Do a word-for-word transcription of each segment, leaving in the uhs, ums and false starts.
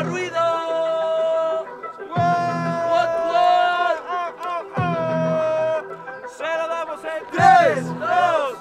ruido. What, what? Se lo damos en tres, dos,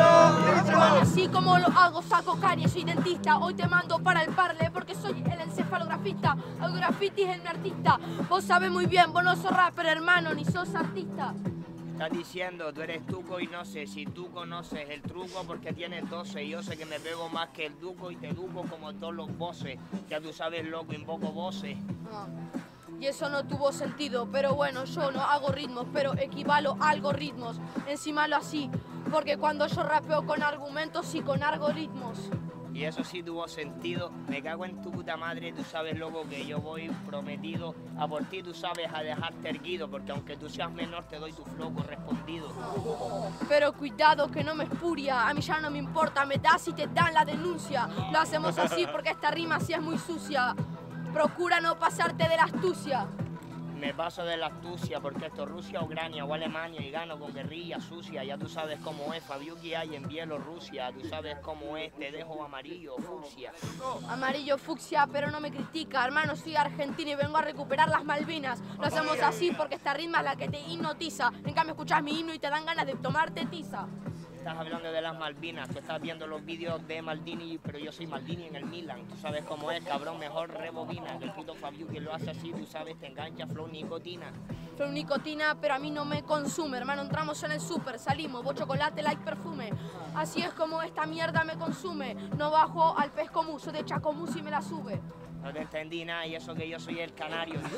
uno. Así como lo hago, saco caries, soy dentista. Hoy te mando para el parle porque soy el encefalografista. El graffiti es el mi artista. Vos sabés muy bien, vos no sos rapper, hermano, ni sos artista. Estás diciendo, tú eres tuco y no sé si tú conoces el truco porque tienes doce. Yo sé que me pego más que el duco y te duco como todos los voces. Ya tú sabes, loco, invoco voces. Ah, y eso no tuvo sentido, pero bueno, yo no hago ritmos, pero equivalo a algoritmos. Encímalo así, porque cuando yo rapeo con argumentos y con algoritmos. Y eso sí tuvo sentido. Me cago en tu puta madre, tú sabes, loco, que yo voy prometido a por ti, tú sabes, a dejarte erguido, porque aunque tú seas menor te doy tu flow correspondido. Pero cuidado que no me espuria, a mí ya no me importa, me das y te dan la denuncia. Lo hacemos así porque esta rima sí es muy sucia. Procura no pasarte de la astucia. Me paso de la astucia porque esto es Rusia, Ucrania o Alemania y gano con guerrilla sucia. Ya tú sabes cómo es, Fabiuki hay en Bielorrusia. Tú sabes cómo es, te dejo amarillo, fucsia. Amarillo fucsia, pero no me critica. Hermano, soy argentino y vengo a recuperar las Malvinas. Lo hacemos así porque esta rima es la que te hipnotiza. En cambio escuchas mi himno y te dan ganas de tomarte tiza. Estás hablando de las Malvinas, tú estás viendo los vídeos de Maldini, pero yo soy Maldini en el Milan. Tú sabes cómo es, cabrón, mejor rebobina. Que el puto Fabiuki lo hace así, tú sabes, te engancha, flow nicotina. Flow nicotina, pero a mí no me consume. Hermano, entramos en el súper, salimos, vos chocolate, like perfume. Así es como esta mierda me consume. No bajo al pescomú, soy de Chacomús y me la sube. No te entendí nada y eso que yo soy el canario. Tú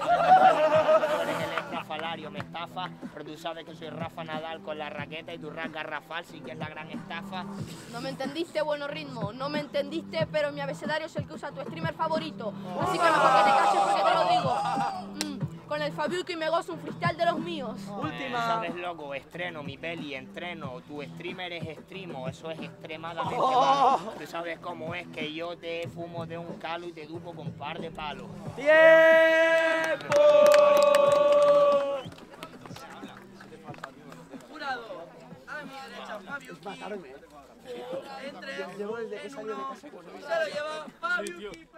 eres el estrafalario, me estafa, pero tú sabes que soy Rafa Nadal con la raqueta y tu rap garrafal, sí que es la gran estafa. No me entendiste, bueno ritmo, no me entendiste, pero mi abecedario es el que usa tu streamer favorito. Así que mejor que te calles porque te lo digo. Mm, con el Fabiuki me gozo un freestyle de los míos. Última. Eh, ¿Sabes, loco? Estreno mi peli, entreno. Tu streamer es extremo, eso es extremadamente Oh. malo. Tú sabes cómo es que yo te fumo de un calo y te dupo con par de palos. ¡Tiempo! Jurado, a mi derecha Fabiuki. Entre uno, se lo lleva Fabiuki.